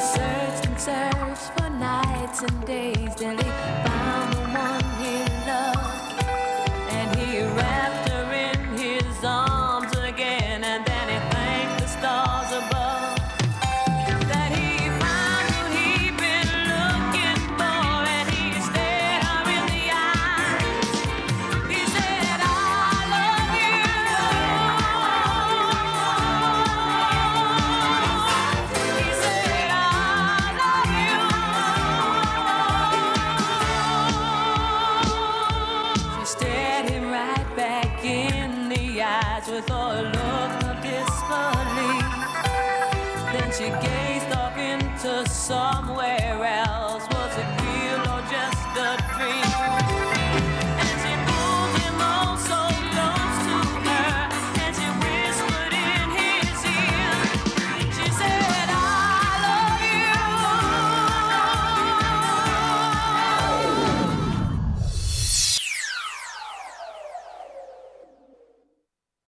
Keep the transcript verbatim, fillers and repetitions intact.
searched and searched for nights and days till he found the one he loved. And he wrapped her in his arms again, and then he thanked the stars above that he found who he'd been looking for, and he stared her in the eyes. He said, I love you. He said, I love you. She stared him right back in the eyes with a look of disbelief. Then she gazed off into somewhere else